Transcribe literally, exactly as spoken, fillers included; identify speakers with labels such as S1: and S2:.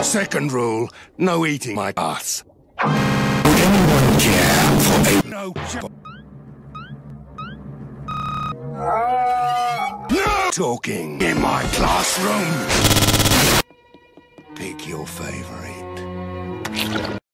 S1: Second rule, no eating my ass. Would anyone care for a no No talking in my classroom. Pick your favorite.